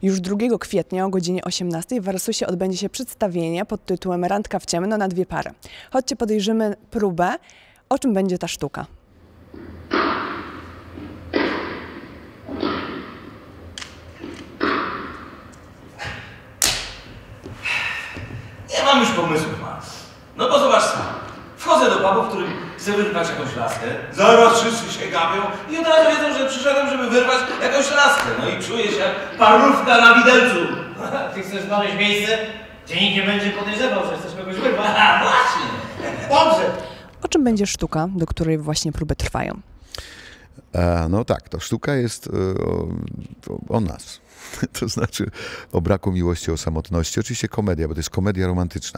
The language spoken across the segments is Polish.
Już 2 kwietnia o godzinie 18 w Warsusie odbędzie się przedstawienie pod tytułem Randka w ciemno na 2 pary. Chodźcie, podejrzymy próbę, o czym będzie ta sztuka. Nie mam już pomysłów, Max. No bo zobacz sam. Wchodzę do pubu, w którym chcę wyrwać jakąś laskę. Zaraz wszyscy się gapią i od razu wiedzą, że przyszedłem, żeby wyrwać jakąś laskę. No i czuję się jak parówka na widelcu. Ty chcesz znaleźć miejsce, gdzie nikt nie będzie podejrzewał, że chcesz kogoś wyrwać. A właśnie. Dobrze. O czym będzie sztuka, do której właśnie próby trwają? No tak, to sztuka jest o nas. To znaczy o braku miłości, o samotności. Oczywiście komedia, bo to jest komedia romantyczna.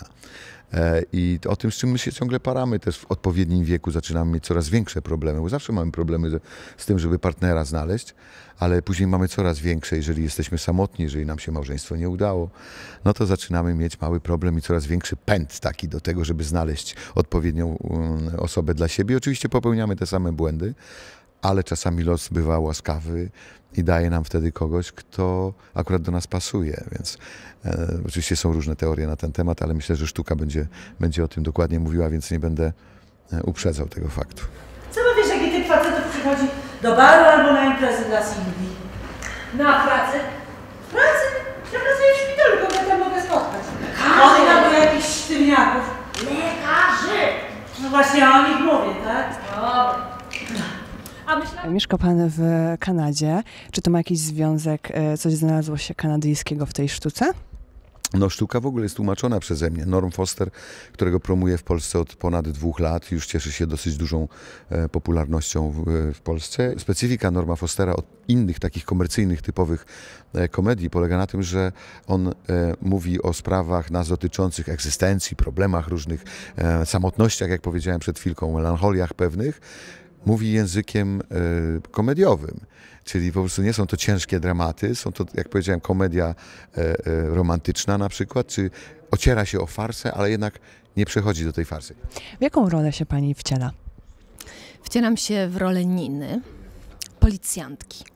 I o tym, z czym my się ciągle paramy też w odpowiednim wieku, zaczynamy mieć coraz większe problemy, bo zawsze mamy problemy z tym, żeby partnera znaleźć, ale później mamy coraz większe, jeżeli jesteśmy samotni, jeżeli nam się małżeństwo nie udało, no to zaczynamy mieć mały problem i coraz większy pęd taki do tego, żeby znaleźć odpowiednią osobę dla siebie. Oczywiście popełniamy te same błędy, ale czasami los bywa łaskawy i daje nam wtedy kogoś, kto akurat do nas pasuje, więc oczywiście są różne teorie na ten temat, ale myślę, że sztuka będzie o tym dokładnie mówiła, więc nie będę uprzedzał tego faktu. Co wiesz, jaki typ facetów przychodzi do baru albo na imprezy dla Sylwii? Na pracę? W pracy? Ja pracuję w szpitalu, kogo ja tam mogę spotkać? Oni albo jakichś sztywniaków. Lekarzy! No właśnie o nich mówię, tak? Dobra. A myślałam... Mieszka pan w Kanadzie. Czy to ma jakiś związek, coś znalazło się kanadyjskiego w tej sztuce? No sztuka w ogóle jest tłumaczona przeze mnie. Norm Foster, którego promuję w Polsce od ponad 2 lat, już cieszy się dosyć dużą popularnością w Polsce. Specyfika Norma Fostera od innych takich komercyjnych, typowych komedii polega na tym, że on mówi o sprawach nas dotyczących egzystencji, problemach różnych, samotnościach, jak powiedziałem przed chwilką, melancholiach pewnych. Mówi językiem komediowym, czyli po prostu nie są to ciężkie dramaty, są to, jak powiedziałem, komedia romantyczna na przykład, czy ociera się o farsę, ale jednak nie przechodzi do tej farsy. W jaką rolę się pani wciela? Wcielam się w rolę Niny, policjantki.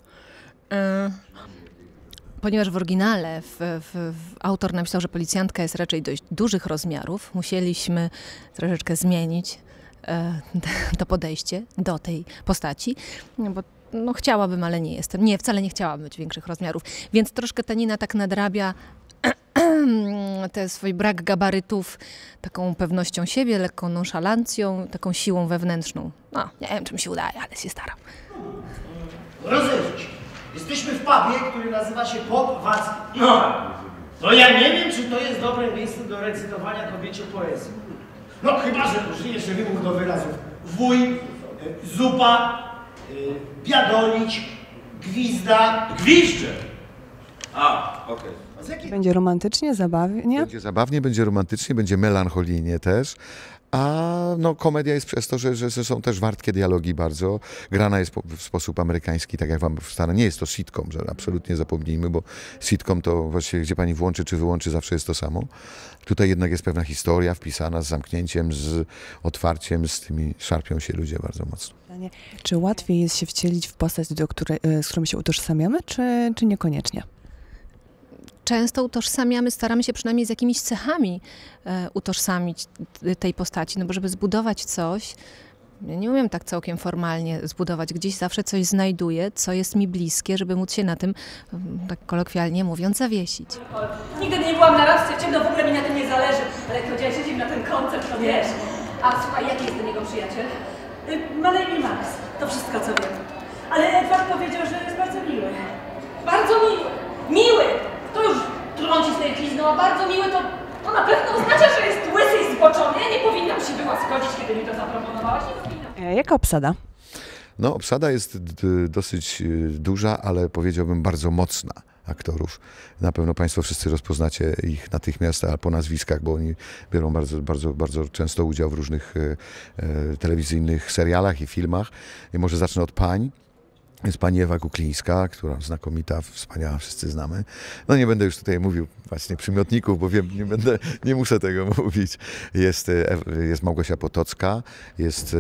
Ponieważ w oryginale autor napisał, że policjantka jest raczej dość dużych rozmiarów, musieliśmy troszeczkę zmienić to podejście do tej postaci, bo no, chciałabym, ale nie jestem. Nie, wcale nie chciałabym być większych rozmiarów, więc troszkę ta Nina tak nadrabia ten swój brak gabarytów taką pewnością siebie, lekką nonszalancją, taką siłą wewnętrzną. No, nie wiem, czy mi się udaje, ale się staram. Rozejrzyj się. Jesteśmy w pubie, który nazywa się Pop Wacki. No, to ja nie wiem, czy to jest dobre miejsce do recytowania kobiecie poezji. No chyba, że użyjesz wymów do wyrazów wuj, zupa, biadolić, gwizda. Gwizdże! A, okej. Będzie romantycznie, zabawnie? Będzie zabawnie, będzie romantycznie, będzie melancholijnie też. A no, komedia jest przez to, że są też wartkie dialogi bardzo. Grana jest w sposób amerykański, tak jak wam wstanę. Nie jest to sitcom, że absolutnie zapomnijmy, bo sitcom to właściwie gdzie pani włączy czy wyłączy, zawsze jest to samo. Tutaj jednak jest pewna historia wpisana z zamknięciem, z otwarciem, z tymi szarpią się ludzie bardzo mocno. Czy łatwiej jest się wcielić w postać, z którą się utożsamiamy, czy niekoniecznie? Często utożsamiamy, staramy się przynajmniej z jakimiś cechami utożsamić tej postaci, no bo żeby zbudować coś, ja nie umiem tak całkiem formalnie zbudować, gdzieś zawsze coś znajduję, co jest mi bliskie, żeby móc się na tym, tak kolokwialnie mówiąc, zawiesić. Nigdy nie byłam na randce w ciemno, w ogóle mi na tym nie zależy, ale jak powiedziałeś, że na ten koncert, to wiesz. A słuchaj, jaki jest do niego przyjaciel? Ma na imię Max, to wszystko co wiem. Ale Edward powiedział, że jest bardzo miły. Bardzo miły! Miły! To już trąci z tej glizną, a bardzo miły to na pewno oznacza, że jest łysy i zboczony. Ja nie powinnam się była zgodzić, kiedy mi to zaproponowałaś. Nie powinnam. Jaka obsada? No, obsada jest dosyć duża, ale powiedziałbym bardzo mocna aktorów. Na pewno państwo wszyscy rozpoznacie ich natychmiast, a po nazwiskach, bo oni biorą bardzo często udział w różnych telewizyjnych serialach i filmach. I może zacznę od pań. Jest pani Ewa Kuklińska, która znakomita, wspaniała, wszyscy znamy. No nie będę już tutaj mówił właśnie przymiotników, bo wiem, nie muszę tego mówić. Jest Małgosia Potocka, jest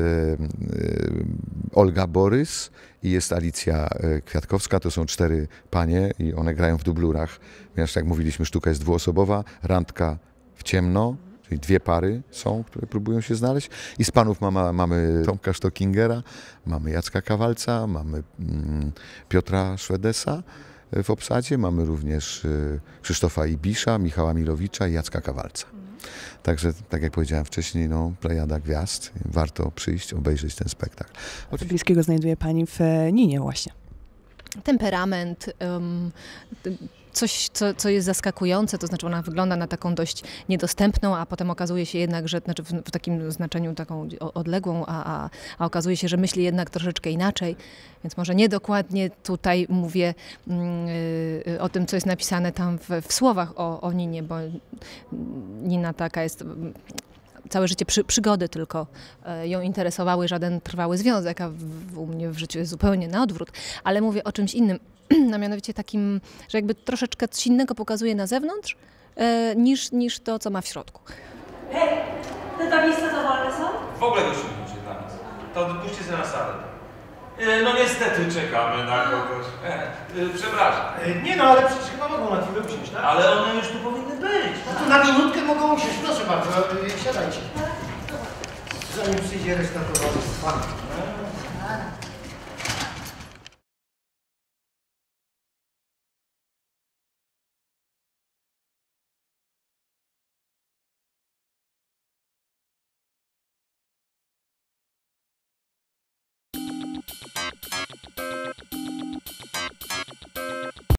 Olga Borys i jest Alicja Kwiatkowska. To są 4 panie i one grają w dublurach. Ponieważ jak mówiliśmy, sztuka jest dwuosobowa, randka w ciemno, czyli 2 pary są, które próbują się znaleźć. I z panów mamy Tomka Stockingera, mamy Jacka Kawalca, mamy Piotra Szwedesa w obsadzie, mamy również Krzysztofa Ibisza, Michała Milowicza i Jacka Kawalca. Także, tak jak powiedziałem wcześniej, no, plejada gwiazd. Warto przyjść, obejrzeć ten spektakl. Co bliskiego znajduje pani w Ninie właśnie? Temperament, coś, co jest zaskakujące, to znaczy ona wygląda na taką dość niedostępną, a potem okazuje się jednak, że znaczy w takim znaczeniu taką odległą, a okazuje się, że myśli jednak troszeczkę inaczej, więc może niedokładnie tutaj mówię o tym, co jest napisane tam w słowach o Ninie, bo Nina taka jest... Całe życie przygody tylko ją interesowały, żaden trwały związek, a u mnie w życiu jest zupełnie na odwrót. Ale mówię o czymś innym, a mianowicie takim, że jakby troszeczkę coś innego pokazuje na zewnątrz, niż to, co ma w środku. Hej, te miejsca to wolne są? W ogóle gościu nie będzie dla nas. To puśćcie sobie na salę. No niestety czekamy na kogoś. Przepraszam. Nie no, ale przecież chyba mogą na chwilę usiąść, tak? Ale one już tu powinny być. No to na minutkę mogą usiąść, proszę bardzo, siadajcie. Zanim przyjdzie reszta towarzystwa.